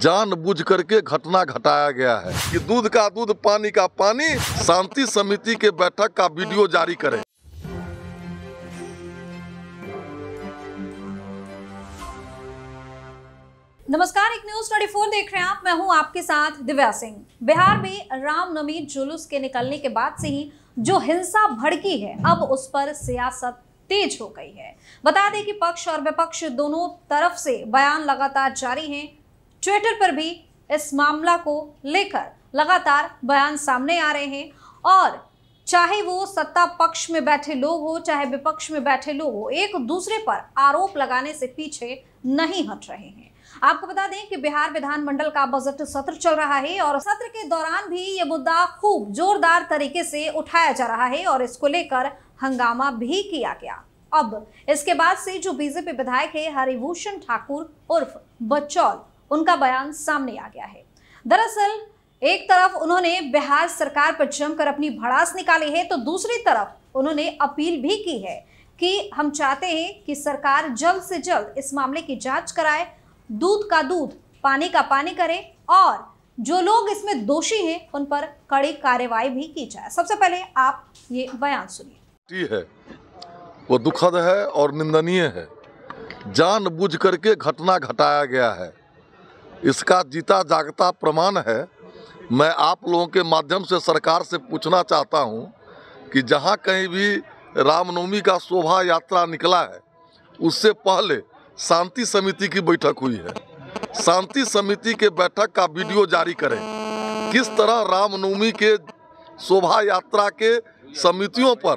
जानबूझ करके घटना घटाया गया है कि दूध का दूध पानी का पानी शांति समिति के बैठक का वीडियो जारी करें। नमस्कार, एक न्यूज 24 देख रहे हैं आप। मैं हूं आपके साथ दिव्या सिंह। बिहार में रामनवमी जुलूस के निकलने के बाद से ही जो हिंसा भड़की है, अब उस पर सियासत तेज हो गई है। बता दें कि पक्ष और विपक्ष दोनों तरफ से बयान लगातार जारी हैं। ट्विटर पर भी इस मामला को लेकर लगातार बयान सामने आ रहे हैं और चाहे वो सत्ता पक्ष में बैठे लोग हो चाहे विपक्ष में बैठे लोग हो, एक दूसरे पर आरोप लगाने से पीछे नहीं हट रहे हैं। आपको बता दें कि बिहार विधानमंडल का बजट सत्र चल रहा है और सत्र के दौरान भी ये मुद्दा खूब जोरदार तरीके से उठाया जा रहा है और इसको लेकर हंगामा भी किया गया। अब इसके बाद से जो बीजेपी विधायक है हरिभूषण ठाकुर उर्फ बच्चौल, उनका बयान सामने आ गया है। दरअसल एक तरफ उन्होंने बिहार सरकार पर जमकर अपनी भड़ास निकाली है, तो दूसरी तरफ उन्होंने अपील भी की है कि हम चाहते हैं कि सरकार जल्द से जल्द इस मामले की जांच कराए, दूध का दूध पानी का पानी करे और जो लोग इसमें दोषी हैं उन पर कड़ी कार्रवाई भी की जाए। सबसे पहले आप ये बयान सुनिए। है वो दुखद है और निंदनीय है। जानबूझ करके घटना घटाया गया है, इसका जीता जागता प्रमाण है। मैं आप लोगों के माध्यम से सरकार से पूछना चाहता हूं कि जहां कहीं भी रामनवमी का शोभा यात्रा निकला है, उससे पहले शांति समिति की बैठक हुई है। शांति समिति के बैठक का वीडियो जारी करें। किस तरह रामनवमी के शोभा यात्रा के समितियों पर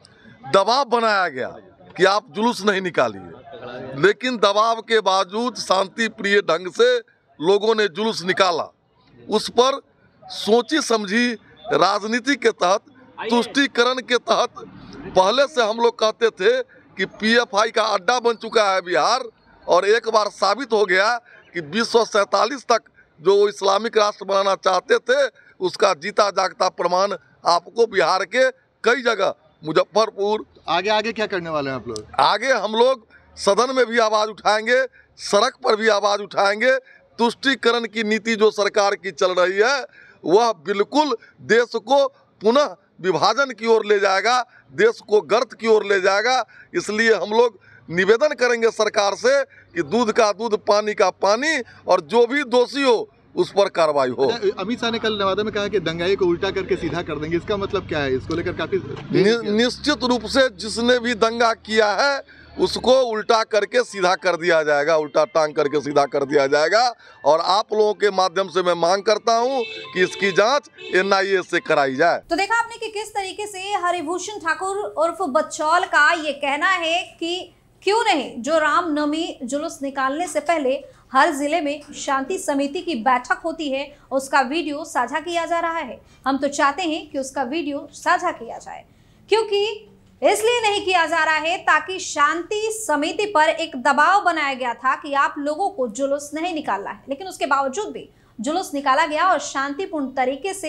दबाव बनाया गया कि आप जुलूस नहीं निकालिए, लेकिन दबाव के बावजूद शांति प्रिय ढंग से लोगों ने जुलूस निकाला। उस पर सोची समझी राजनीति के तहत, तुष्टीकरण के तहत पहले से हम लोग कहते थे कि पीएफआई का अड्डा बन चुका है बिहार, और एक बार साबित हो गया कि 2047 तक जो इस्लामिक राष्ट्र बनाना चाहते थे, उसका जीता जागता प्रमाण आपको बिहार के कई जगह, मुजफ्फरपुर। आगे क्या करने वाले हैं आप लोग? आगे हम लोग सदन में भी आवाज़ उठाएंगे, सड़क पर भी आवाज़ उठाएंगे। तुष्टीकरण की नीति जो सरकार की चल रही है, वह बिल्कुल देश को पुनः विभाजन की ओर ले जाएगा, देश को गर्त की ओर ले जाएगा। इसलिए हम लोग निवेदन करेंगे सरकार से कि दूध का दूध पानी का पानी, और जो भी दोषी हो उस पर कार्रवाई हो। अमित शाह ने कल नवादा में कहा कि दंगाई को उल्टा करके सीधा कर देंगे, इसका मतलब क्या है? इसको लेकर काफी निश्चित रूप से जिसने भी दंगा किया है उसको उल्टा करके सीधा कर दिया जाएगा, उल्टा टांग करके सीधा कर दिया जाएगा। और आप लोगों के माध्यम से मैं मांग करता हूं कि इसकी जांच एनआईए से कराई जाए। तो देखा आपने कि किस तरीके से हरिभूषण ठाकुर उर्फ बच्चौल का ये कहना है कि क्यों नहीं, जो रामनवमी जुलूस निकालने से पहले हर जिले में शांति समिति की बैठक होती है, उसका वीडियो साझा किया जा रहा है। हम तो चाहते हैं कि उसका वीडियो साझा किया जाए, क्योंकि इसलिए नहीं किया जा रहा है ताकि शांति समिति पर एक दबाव बनाया गया था कि आप लोगों को जुलूस नहीं निकालना है, लेकिन उसके बावजूद भी जुलूस निकाला गया और शांतिपूर्ण तरीके से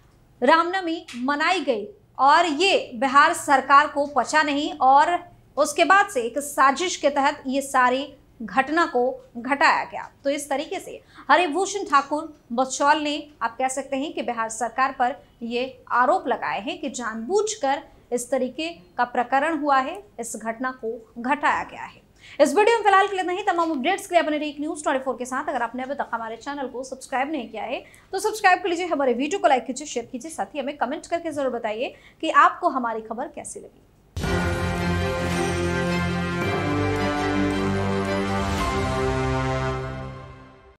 रामनवमी मनाई गई। और ये बिहार सरकार को पचा नहीं और उसके बाद से एक साजिश के तहत ये सारी घटना को घटाया गया। तो इस तरीके से हरिभूषण ठाकुर बच्चौल ने, आप कह सकते हैं कि बिहार सरकार पर ये आरोप लगाए हैं कि जानबूझकर इस तरीके का प्रकरण हुआ है, इस घटना को घटाया गया है। इस वीडियो में फिलहाल के लिए नहीं, तमाम अपडेट्स के लिए बने रहिए न्यूज 24 के साथ। अगर आपने अभी तक हमारे चैनल को सब्सक्राइब नहीं किया है तो सब्सक्राइब कर लीजिए, हमारे वीडियो को लाइक कीजिए, शेयर कीजिए, साथ ही हमें कमेंट करके जरूर बताइए कि आपको हमारी खबर कैसी लगी।